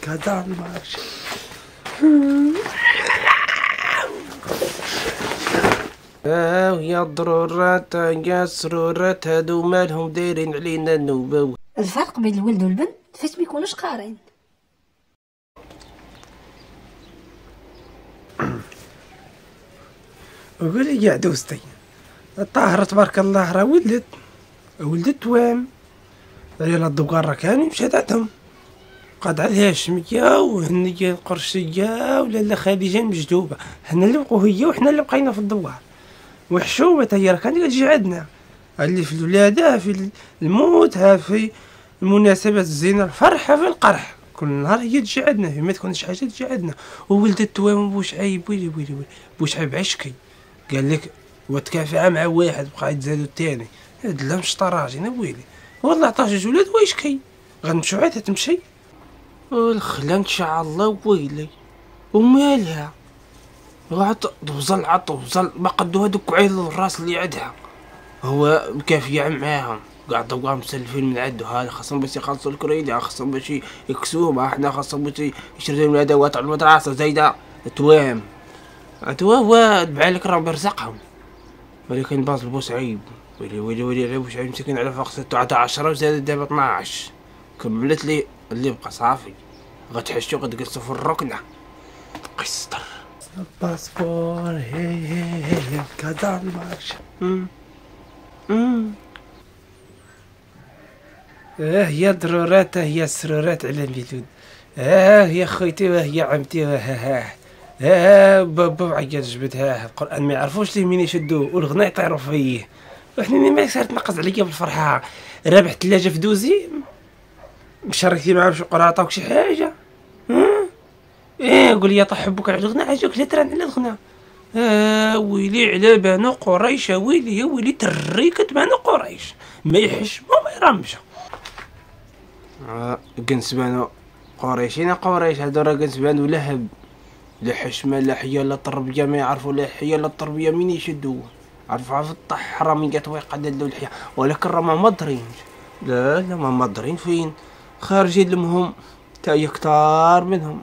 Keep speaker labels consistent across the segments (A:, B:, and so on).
A: كذا المارش. يا ضرورات يا سرورات هادو مالهم دايرين علينا النوبة.
B: الفرق بين الولد والبنت فاش ميكونوش قارين.
A: قولي يا دوستي الطاهرة تبارك الله راه ولدت توام ريال الدوكار راه كانوا مشات عندهم قاد عليها الشمية وهنية القرشية ولا لا خديجة المجدوبة، حنا اللي بقاو هي وحنا اللي بقينا في الدوار. وحشومة هي راه كانت كتجي عندنا اللي في الولادة في الموت ها في المناسبات الزينة الفرحة في القرح كل نهار هي تجي عندنا، في ما تكونش حاجة تجي عندنا. وولدت توام بوشعيب ويلي بوشعيب عشكي قال لك وتكافع مع واحد بقى يتزادو الثاني هاد لا مش طراجين ويلي والله عطاه جوج ولاد ويشكي غنمشيو عاد تمشي والخلا ان شاء الله ويلي ومالها عطوزل ما قدو هادوك عيل الراس اللي عندها هو مكافية معاهم قاعد دوام مسلفين من عندو هذا خاصهم باش يخلصوا الكريدة خاصهم باش يكسوهم حنا خاصهم باش يشريو لهم الادوات على المدرسة زايدة توام هو بعالك راه برزقهم ولكن باز بوسعيب ويلي على بوسعيب مسكين على فقسته عطا 10 وزاد دابا 12 كملت لي اللي بقى صافي غتحشو غتجلسو في الركنة قسطر الباسبور هي كذا المارش. يا ضرورات هي سرورات على ميلود. يا خويتي وهي عمتي بابا عيط جبدها القران ما يعرفوش ليه مين يشدوه والغناء يطيروا فيه وحنا ما صار تنقص عليا بالفرحه رابح ثلاجه في دوزي مشاركتي معاه بشوكولاته وشي حاجه. قول لي طحبك على الغناء عجبك لا تران على الغناء. ويلي على بانو قريش ويلي تريكت بانو قريش ما يحشمو ما يرمش. قنسبانو قريشين قريش هادو راه قنسبانو لهب لا حشمه لا حيا لا تربيه ما يعرفوا لا حيا لا تربيه مين يشدوه عرفوا في الطح حراميات ويقددوا الحياه ولكن راه ما مضرين لا ما مضرين فين خارجين لهم تا كتار منهم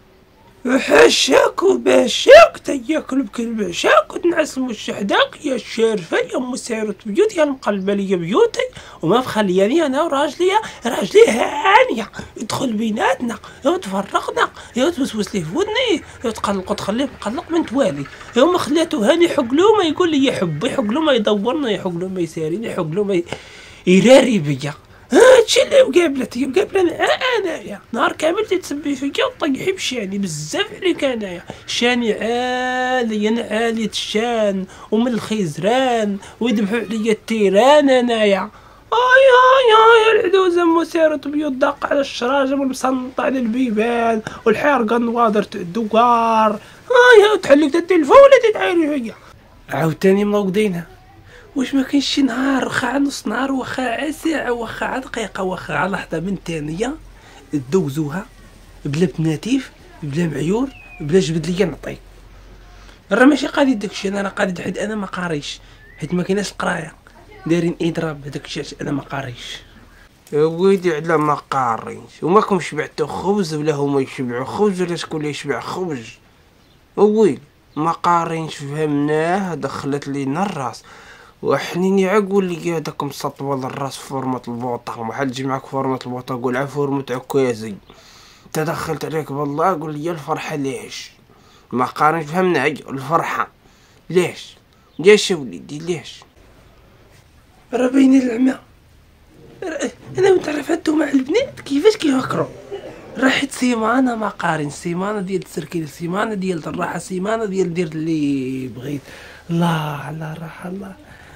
A: حشاك وباشاك تياكل بكل باشاك وتنعسمو الشحداك يا الشارفه يا مسيرة بيوتي يا المقلبه ليا بيوتي وما بخلياني انا وراجلي هانيه يدخل بيناتنا يا تفرقنا يا توسوس ليه في ودني يا تقلق وتخليه مقلق من توالي يا ما خليته هاني حقلو ما يقول لي يحب حقلو ما يدورنا يحقلو ما يساريني حقلو ما يراري بيا هادشي اللي مقابلة انايا نهار كامل تتسبي فيا وطيحي بشاني بزاف عليك انايا شاني عالية الشان ومن الخيزران ويذبحوا عليا التيران انايا يا العدوزة مسيرة بيوت داق على الشراجم والمصنطة على البيبان والحارقة نواضر الدوار يا تحلك التلفون ولا تتعايري فيا عاوتاني موقدينها واش ما كاينش شي نهار واخا نص نهار واخا ساعه واخا دقيقه واخا لحظه من ثانيه دوزوها بلا بناتيف بلا معيور بلا جبد ليا نعطيك راه ماشي قادي داكشي انا قادي حيت انا ما قاريش حيت ما كايناش القرايه دايرين اضراب هذاك الشيء انا ما قاريش يا ويلي على ما قاريش وماكم شبعتو خبز ولا هما يشبعوا خبز ولا شكون اللي يشبع خبز ويلي ما قارينش فهمناه دخلت لينا الراس وحنيني عقول لي هذاك مسطوه للراس في فورمه البوطه وحال تجي معاك فورمه البوطه قول على فورمه عكازي تدخلت عليك بالله قول لي الفرحه ليش ما قارنش فهمنا الفرحه ليش يا وليدي ليش راه باين العمى انا متعرف هادو مع البنات كيفاش كيفكروا راحت سيمانه ما قارن سيمانه ديال التسركيل سيمانه ديال الراحه سيمانه ديال دير اللي بغيت الله على راحه الله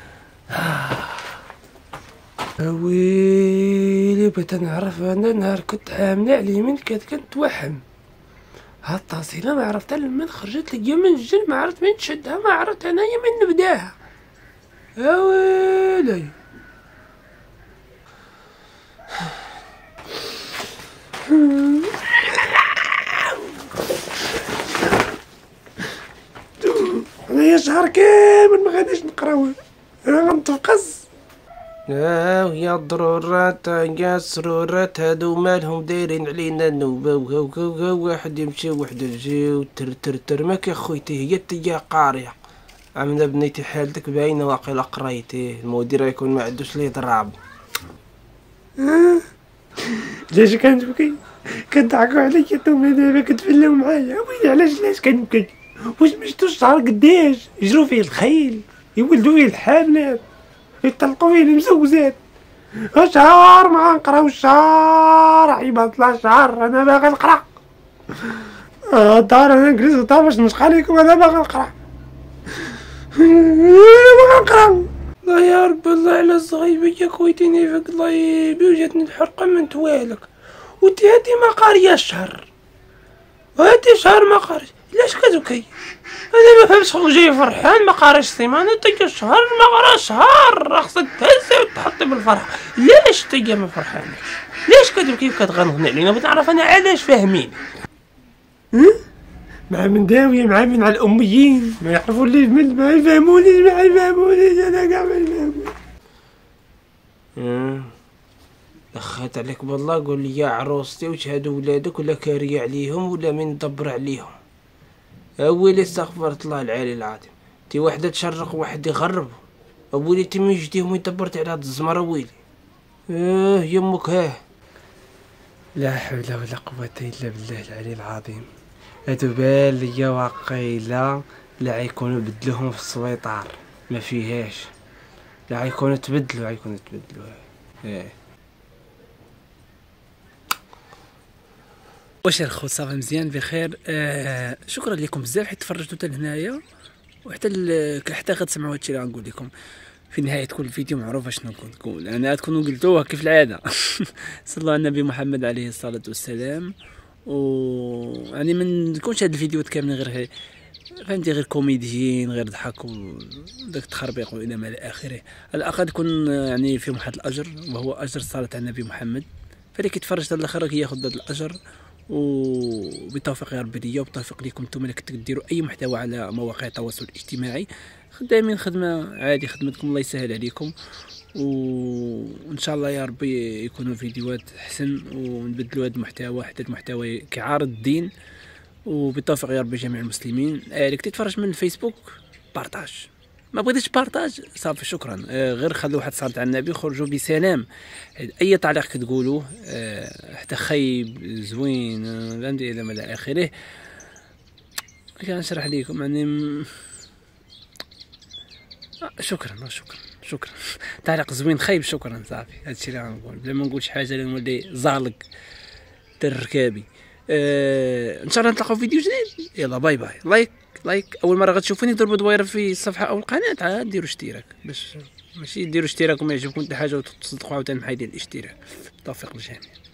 A: ويلي بغيت نعرف انا نهار كنت حامله على من كانت كنتوهم هاد التصيله ما عرفت لما خرجت ليا من الجن ما عرفت من تشدها ما عرفت انايا من نبداها يا ويلي انايا شهر كامل ما غاديش نقراو انا غنتفقس يا ضرورات يا سرورات هادو مالهم دايرين علينا النوبة واحد يمشي وواحد يجي وتر تر تر ماك يا خويتي هي تيا قارية عمنا بنيتي حالتك باينة واقيلا قريتي المدير يكون ما عندوش لي ضراب. علاش كنبكي كضحكوا عليا نتوما دابا كتفلاو معايا ويلي علاش كنبكي واش مشتو الشهر قداش يجرو فيه الخيل يولدوا فيه الحاملات يطلقوا فيه المزوزات شهر ما نقراو الشهر عيبات لا شهر انا باغي نقرا الدار انا نجلس الدار باش نشقى عليكم انا باغي نقرا باغي نقرا. الله يا رب الله على الصغيبة يا خويتيني فيك الله يبي وجاتني الحرقة من توالك وانتي هادي ما قارية الشهر وهادي شهر ما قاريش علاش كتبكي انا ما فهمتش خوك جاي فرحان ما قاريش سيمانة تيا الشهر ما قرا شهر خصك تهزي وتحطي بالفرحة علاش تيا ما فرحانش علاش كتبكي وكتغنغني علينا بغيت نعرف انا علاش فاهمين مع من داوية مع من على الأميين ما يعرفوا لي ما يفهمونيش أنا كاع ما يفهمونيش. دخلت عليك بالله قول لي يا عروستي واش هادو ولادك ولا كارية عليهم ولا من دبر عليهم؟ أولي استغفرت الله العالي العظيم تي واحدة تشرق وواحد يغرب أولي تي من جديهم يدبرت على هاد الزمرة ويلي يمك لا حول ولا قوة إلا بالله العلي العظيم. هادو باليا واقيلا لا غيكونوا بدلوهم في السويطار ما فيهاش لا غيكونوا تبدلوا
C: واش الخوت صافي مزيان بخير. شكرا لكم بزاف حيت تفرجتوا حتى لهنايا وحتى غتسمعوا هادشي اللي غنقول لكم في نهايه كل فيديو. معروف شنو نقول انا تكونوا قلتوها كيف العاده. صلوا على النبي محمد عليه الصلاه والسلام. يعني من نكونش هاد الفيديوهات كاملين غير فهمتي غير كوميديين غير ضحك وداك التخربيق والى ما الى اخره. على الاقل يكون يعني فيهم واحد الاجر وهو اجر الصلاه على النبي محمد. فاللي كيتفرج حتى الاخر كياخذ هذا الاجر وبالتوفيق يا ربي ليا وبالتوفيق ليكم نتوما اللي كنتو ديروا اي محتوى على مواقع التواصل الاجتماعي. خدامين خدمه عادي خدمتكم الله يسهل عليكم وان شاء الله يا ربي يكونوا فيديوهات احسن ونبدلوا هذا المحتوى حتى المحتوى كعارض الدين وبالتوفيق يا ربي جميع المسلمين. اللي كتتفرج من الفيسبوك بارطاج ما بغيتيش بارطاج صافي شكرا غير خلوا واحد صلاة على النبي خرجوا بسلام. اي تعليق كتقولوه حتى خايب زوين فهمتي الى ما الى اخره كنشرح لكم يعني شكرا تعليق زوين خايب شكرا صافي هادشي اللي غنقول بلا ما نقولش حاجه اللي نولي زالق الركابي. ان شاء الله نتلاقاو في فيديو جديد. يلا باي باي. لايك اول مره غتشوفوني ضربوا دويره في الصفحه او القناه عاد ديروا اشتراك باش ماشي ديروا اشتراك وما يعجبكم حتى حاجه وتصدقوا عاوتاني بحال ديال الاشتراك. توفيق للجميع.